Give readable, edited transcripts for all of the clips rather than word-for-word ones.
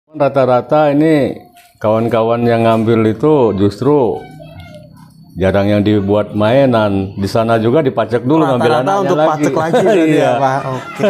Rata-rata ini kawan-kawan yang ngambil itu justru jarang yang dibuat mainan. Di sana juga dipacek dulu ngambil anaknya untuk lagi. pacek lagi Iya. ya, Pak. Oke.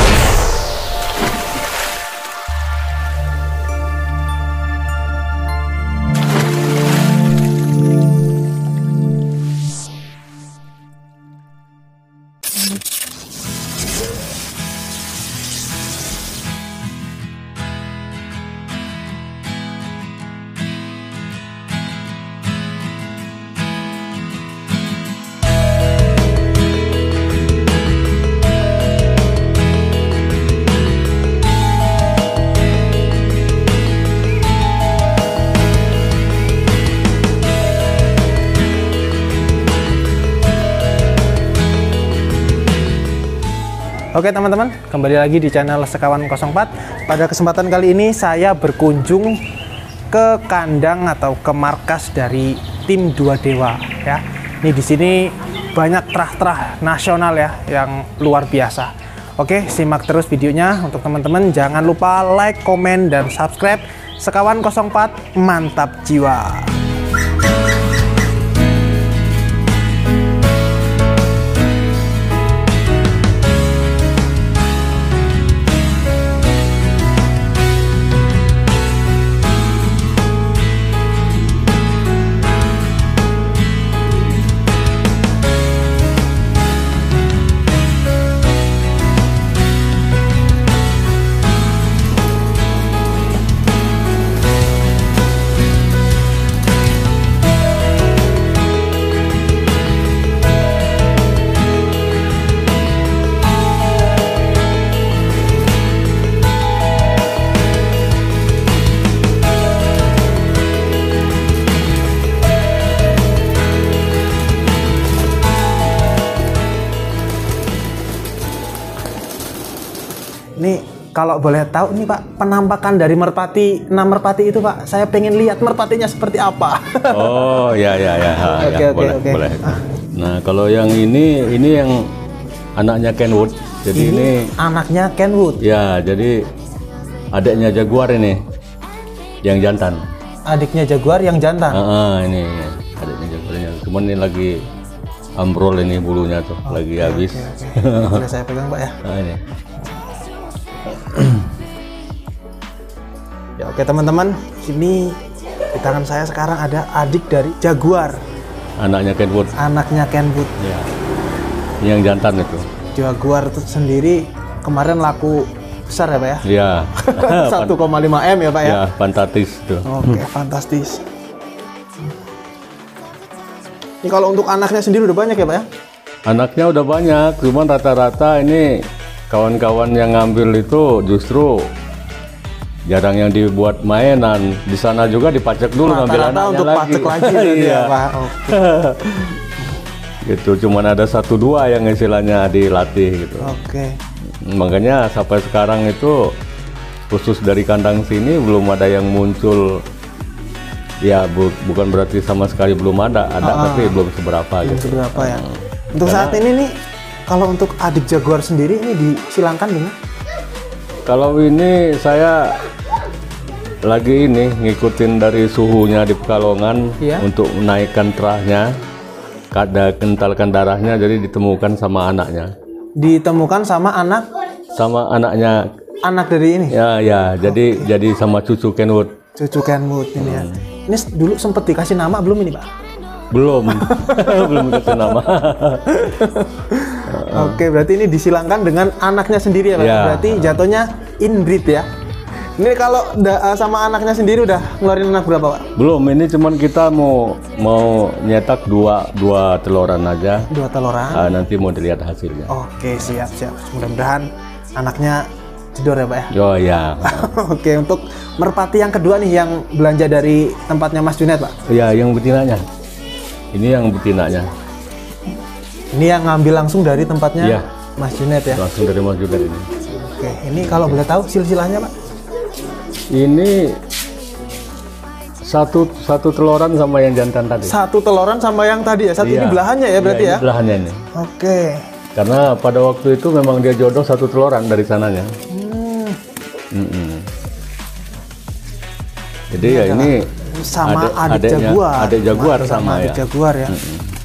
Oke teman-teman, kembali lagi di channel Sekawan 04. Pada kesempatan kali ini saya berkunjung ke kandang atau ke markas dari tim Dua Dewa ya. Ini di sini banyak terah-terah nasional ya yang luar biasa. Oke, simak terus videonya. Untuk teman-teman jangan lupa like, komen, dan subscribe. Sekawan 04 mantap jiwa. Ini kalau boleh tahu nih Pak, penampakan dari merpati, 6 merpati itu Pak, saya pengen lihat merpatinya seperti apa. Oh ya. Boleh. Nah kalau yang ini yang anaknya Kenwood. Jadi ini anaknya Kenwood. Ya, jadi adiknya Jaguar ini, yang jantan. Adiknya Jaguar yang jantan. Ini adiknya Jaguarnya. Cuman ini lagi ambrol ini bulunya tuh, lagi habis. Boleh saya pegang Pak ya? Nah, ini. Ya oke teman-teman, ini di tangan saya sekarang ada adik dari Jaguar. Anaknya Kenwood. Anaknya Kenwood. Ya. Ini yang jantan itu. Jaguar itu sendiri kemarin laku besar ya Pak ya? Iya. 1,5 M ya Pak ya? Ya, fantastis itu. Oke, fantastis. Ini kalau untuk anaknya sendiri udah banyak ya Pak ya? Anaknya udah banyak, cuman rata-rata ini kawan-kawan yang ngambil itu justru jarang yang dibuat mainan. Di sana juga dipacek dulu ngambil anaknya untuk lagi. pacek lagi Iya. ya Pak. Oke. Gitu, cuman ada 1-2 yang istilahnya dilatih gitu. Oke. Makanya sampai sekarang itu khusus dari kandang sini belum ada yang muncul. Ya bukan berarti sama sekali belum ada, tapi belum seberapa gitu. Seberapa ya. Untuk saat ini nih, kalau untuk adik Jaguar sendiri ini disilangkan dengan? Kalau ini saya lagi ngikutin dari suhunya di Pekalongan untuk menaikkan terahnya, kentalkan darahnya, jadi ditemukan sama anaknya. Ditemukan sama anak? Sama anaknya. Anak dari ini? Ya, jadi sama cucu Kenwood. Cucu Kenwood ini ya. Ini dulu sempat dikasih nama belum ini Pak? Belum, belum dikasih nama. Oke, berarti ini disilangkan dengan anaknya sendiri ya Pak? Ya. Berarti jatuhnya inbreed ya? Ini kalau sama anaknya sendiri udah ngeluarin anak berapa Pak? Belum, ini cuman kita mau nyetak dua teloran aja. 2 teloran. Nanti mau dilihat hasilnya. Oke, siap. Mudah-mudahan anaknya jedor ya Pak ya? Oh ya. Oke, untuk merpati yang kedua nih yang belanja dari tempatnya Mas Junet Pak? Ya, yang betinanya. Ini yang betinanya. Ini yang ngambil langsung dari tempatnya Iya. Mas Junet ya? Langsung dari Mas Junet ini. Oke, ini kalau boleh tahu silsilahnya Pak? Ini satu teloran sama yang jantan tadi. 1 teloran sama yang tadi ya? Ini belahannya ya berarti ya? Ini belahannya ini. Oke. Karena pada waktu itu memang dia jodoh 1 teloran dari sananya. Jadi ya ini sama adik jaguar. Adik jaguar sama ya. Adik jaguar ya.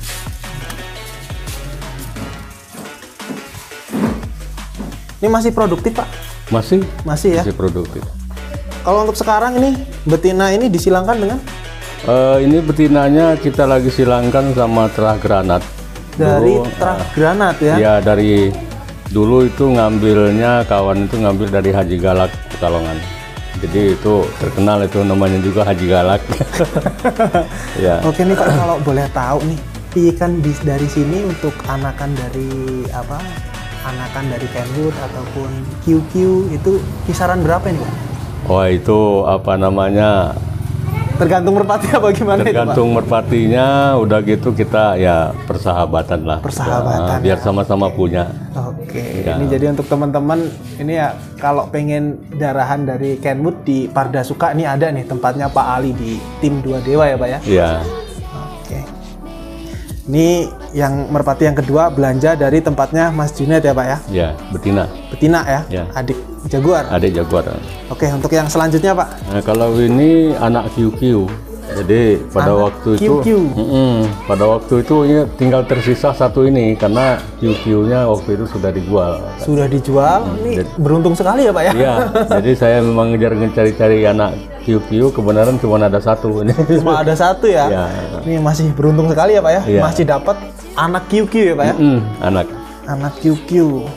Ini masih produktif, Pak? Masih ya. Masih produktif. Kalau untuk sekarang ini betina ini disilangkan dengan? Ini betinanya kita lagi silangkan sama terah granat. Dari terah granat ya? Ya, dari dulu itu ngambilnya, kawan itu ngambil dari Haji Galak Pekalongan. Jadi itu terkenal, itu namanya juga Haji Galak. Ya. Oke nih Pak, kalau boleh tahu nih, ikan dari sini untuk anakan dari apa? Anakan dari Kenwood ataupun QQ itu kisaran berapa ini Pak? Oh itu apa namanya? Tergantung merpati apa gimana? Tergantung merpatinya, udah gitu kita ya persahabatan lah. Persahabatan. Biar sama-sama punya. Oke. Ya. Ini jadi untuk teman-teman ini ya kalau pengen darahan dari Kenwood di Pardasuka ini ada nih tempatnya Pak Ali di tim Dua Dewa ya Pak ya? Iya. Oke. Ini yang merpati yang kedua belanja dari tempatnya Mas Junet ya Pak ya? Iya, betina. Betina ya? Ya. Adik jaguar. Adik jaguar. Oke, untuk yang selanjutnya Pak. Nah, kalau ini anak QQ. Jadi pada Anak waktu QQ. itu, pada waktu itu ini tinggal tersisa satu ini karena QQ-nya waktu itu sudah dijual. Sudah dijual. Ini beruntung sekali ya Pak ya? Iya. Jadi saya memang cari-cari anak QQ, kebenaran cuma ada satu ini. Cuma ada satu ya? Iya. Ini masih beruntung sekali ya Pak ya? Iya. Masih dapat anak QQ ya Pak ya? Anak. Anak QQ.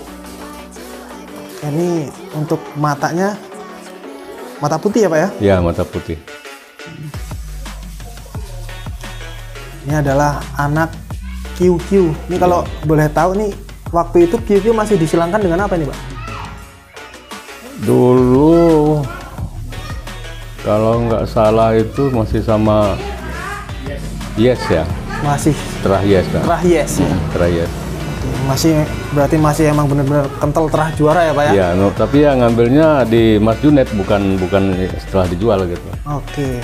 Ini untuk matanya mata putih ya Pak ya? Iya, mata putih. Ini adalah anak QQ. Ini kalau boleh tahu nih, waktu itu QQ masih disilangkan dengan apa nih Pak? Dulu kalau nggak salah itu masih sama Yes ya. Masih Terah Yes kan? terah yes ya? Terah Yes. Masih berarti masih emang benar-benar kental terah juara ya Pak ya? Iya, tapi ya ngambilnya di Mas Junet, bukan setelah dijual gitu. Oke.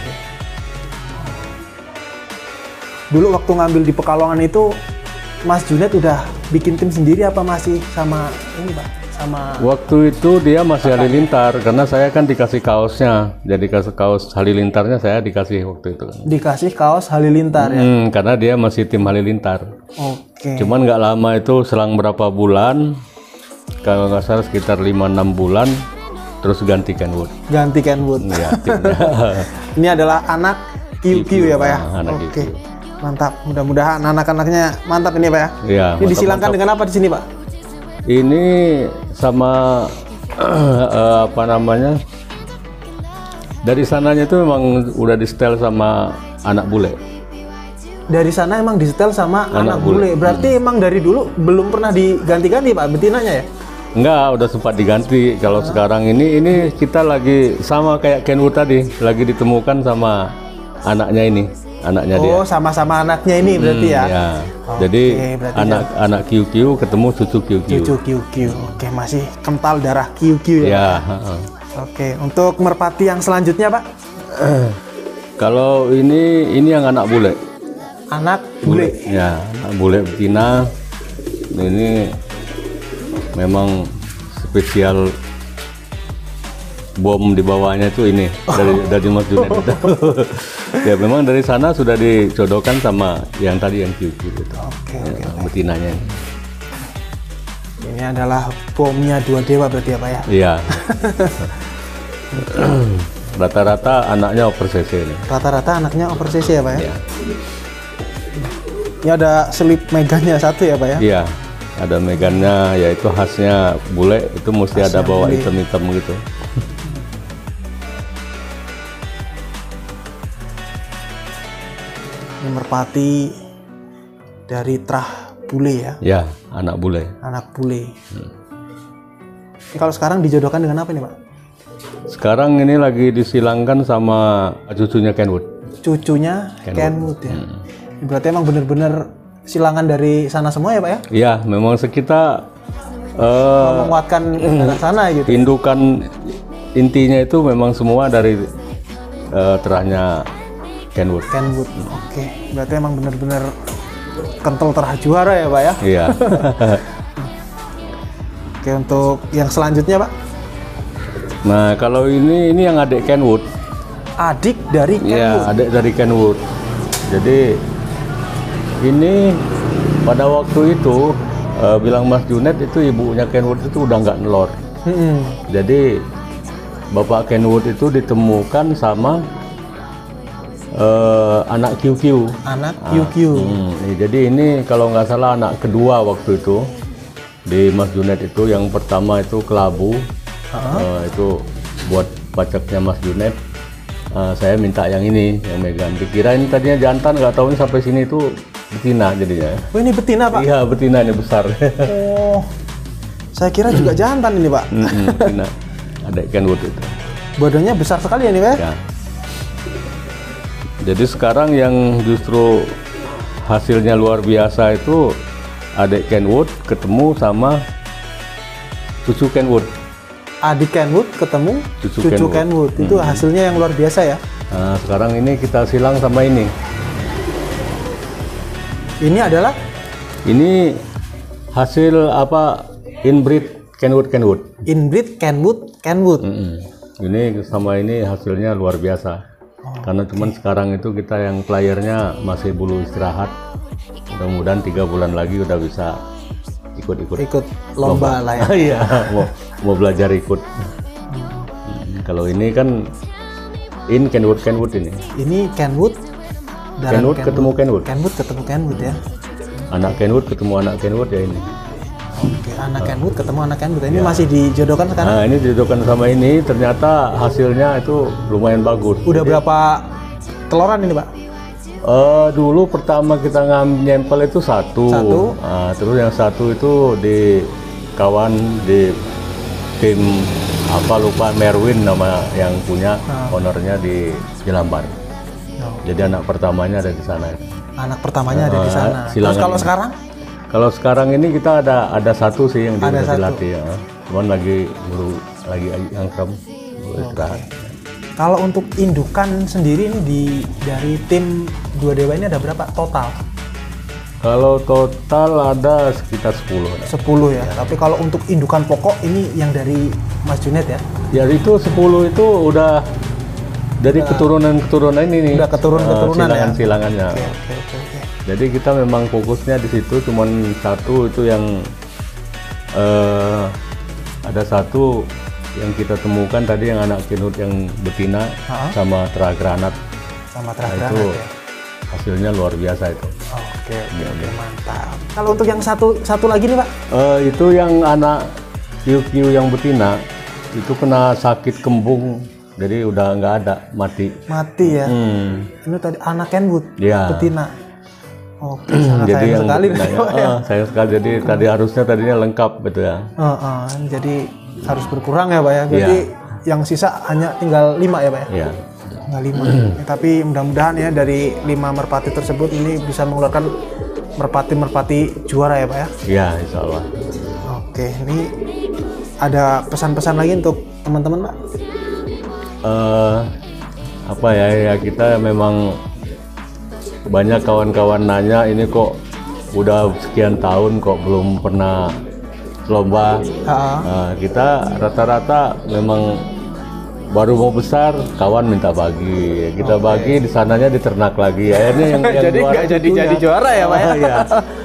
Dulu waktu ngambil di Pekalongan itu Mas Junet udah bikin tim sendiri apa masih sama ini Pak? Sama Waktu itu dia masih halilintar karena saya kan dikasih kaosnya. Jadi kaos halilintarnya saya dikasih waktu itu. dikasih kaos halilintar ya? Karena dia masih tim halilintar. Oke. Cuman nggak lama itu, selang berapa bulan, kalau nggak salah sekitar 5-6 bulan, terus ganti Kenwood. Ganti Kenwood. Ya, timnya. Ini adalah anak QQ ya Pak ya? Anak Oke. QQ. Mantap. Mudah-mudahan anak-anaknya mantap ini Pak ya? Iya, Ini disilangkan mantap. dengan apa di sini Pak? Ini sama apa namanya? Dari sananya itu memang udah di setel sama anak bule. Dari sana emang disetel sama anak bule. Berarti emang dari dulu belum pernah diganti-ganti Pak betinanya ya? Enggak, udah sempat diganti. Kalau sekarang ini kita lagi sama kayak Kenwood tadi, lagi ditemukan sama anaknya ini, anaknya dia. Oh, sama-sama anaknya ini berarti ya? Ya. Oke, Jadi berarti anak QQ ketemu cucu QQ. Cucu QQ. Oke, masih kental darah QQ ya? Ya. Pak? Oke, untuk merpati yang selanjutnya Pak? Kalau ini yang anak bule. Anak bule. Ya, anak bule betina. Ini memang spesial, bom di bawahnya itu ini dari Mas Junet itu. Ya memang dari sana sudah dicodokan sama yang tadi yang QQ gitu. Oke. Betinanya. Ini adalah bomnya Dua Dewa berarti ya Pak ya? Iya. Rata-rata anaknya over CC ini. Rata-rata anaknya over CC ya Pak ya? Iya. Ini ada selip megannya satu ya Pak ya? Iya. Ada megannya, yaitu khasnya bule itu mesti Khasnya ada bawa bule. hitam-hitam gitu. Ini merpati dari terah bule ya? Ya, anak bule. Anak bule. Ini kalau sekarang dijodohkan dengan apa nih Pak? Sekarang ini lagi disilangkan sama cucunya Kenwood. Cucunya Kenwood ya? Berarti emang bener-bener silangan dari sana semua ya Pak ya? Iya, memang sekitar Menguatkan arah sana gitu. indukan intinya itu memang semua dari terahnya Kenwood. Kenwood. Oke, berarti emang bener-bener kental terah juara ya Pak ya? Iya. Oke, untuk yang selanjutnya Pak? Nah, kalau ini yang adik Kenwood. adik dari Kenwood. Ya, adik dari Kenwood. Jadi ini pada waktu itu bilang Mas Junet itu ibunya Kenwood itu udah nggak nelor. Jadi Bapak Kenwood itu ditemukan sama anak QQ. Anak QQ. Jadi ini kalau nggak salah anak kedua waktu itu di Mas Junet itu. Yang pertama itu kelabu, itu buat pacaknya Mas Junet. Saya minta yang ini, yang megang. Dikirain tadinya jantan, nggak tahu ini sampai sini itu betina jadinya. Oh, ini betina, Pak? Iya, betina ini besar. Oh, saya kira juga jantan ini, Pak. Betina. Ada Kenwood itu. Badannya besar sekali ya nih, Pak? Ya. Jadi sekarang yang justru hasilnya luar biasa itu adik Kenwood ketemu sama cucu Kenwood. Adik Kenwood ketemu cucu Kenwood. Itu hasilnya yang luar biasa ya. Nah, sekarang ini kita silang sama ini. Ini adalah? Ini hasil apa? Inbreed Kenwood. Inbreed Kenwood. Ini sama ini hasilnya luar biasa. Karena cuman sekarang itu kita yang playernya masih bulu istirahat. Mudah-mudahan 3 bulan lagi udah bisa ikut lomba lah ya. Iya, mau belajar ikut. Kalau ini kan Kenwood ini. Ini Kenwood. Kenwood ketemu Kenwood. Kenwood ketemu Kenwood ya. Anak Kenwood ketemu anak Kenwood ya ini. Oke, anak Kenwood ketemu anak Kenwood. Ini masih dijodohkan sekarang? Nah, ini dijodohkan sama ini. Ternyata hasilnya itu lumayan bagus. Udah berapa teloran ini, Pak? Dulu pertama kita nyampel itu satu. Nah, terus yang satu itu di kawan di tim apa lupa Merwin nama yang punya ownernya di Jelambar. Jadi anak pertamanya ada di sana. Anak pertamanya ada di sana. Terus kalau sekarang? Kalau sekarang ini kita ada satu sih yang dilatih ya. Cuman lagi angkrem istirahat. Kalau untuk indukan sendiri ini dari tim Dua Dewa ini ada berapa total? Kalau total ada sekitar 10. 10 ya. Tapi kalau untuk indukan pokok ini yang dari Mas Junet ya? Ya itu 10 itu udah dari keturunan ini nih. Udah keturunan ya. Silangannya. Oke. Jadi kita memang fokusnya di situ, cuman satu itu yang ada satu yang kita temukan tadi yang anak Kenwood yang betina sama teragranat. Sama Nah, itu ya. hasilnya luar biasa itu. Oke, mantap. Kalau untuk yang satu lagi nih, Pak? Itu yang anak QQ yang betina itu kena sakit kembung, jadi udah nggak ada, mati. Mati ya. Ini tadi anak Kenwood betina. Oke, sangat jadi sayang sekali sayang sekali. Jadi tadi harusnya tadinya lengkap gitu ya. Jadi harus berkurang ya, Pak ya. Jadi yang sisa hanya tinggal 5 ya, Pak ya. Iya. Tinggal 5. Tapi mudah-mudahan ya dari 5 merpati tersebut ini bisa mengeluarkan merpati juara ya, Pak ya. Iya, insya Allah. Oke, ini ada pesan-pesan lagi untuk teman-teman, Pak? Apa ya kita memang banyak kawan-kawan nanya ini kok udah sekian tahun kok belum pernah lomba. Kita rata-rata memang baru mau besar kawan minta bagi, kita bagi di sananya di ternak lagi, akhirnya yang jadi nggak jadi juara ya, Pak ya.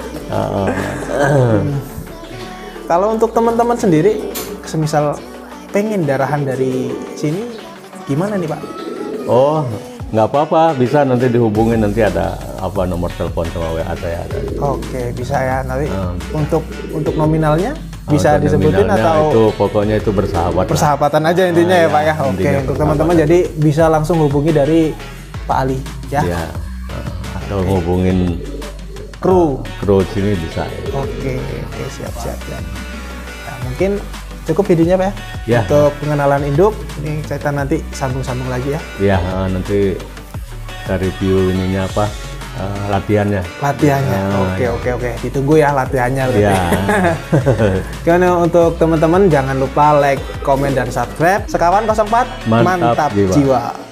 Kalau untuk teman-teman sendiri semisal pengen darahan dari sini gimana nih, Pak? Oh, nggak apa-apa, bisa nanti dihubungin, nanti ada apa nomor telepon sama WA saya ada. Oke, bisa ya nanti. Untuk nominalnya bisa disebutin atau itu pokoknya itu persahabatan aja intinya ya, Pak ya. Oke, untuk teman-teman jadi bisa langsung hubungi dari Pak Ali ya. Atau hubungin kru sini bisa. Oke, siap. Nah, mungkin cukup videonya, Pak ya. Untuk pengenalan induk ini kita nanti sambung lagi ya. Iya, nanti kita review ininya apa latihannya. Oke. Ditunggu ya latihannya. Iya. Karena untuk teman-teman jangan lupa like, komen dan subscribe. Sekawan 04 mantap jiwa.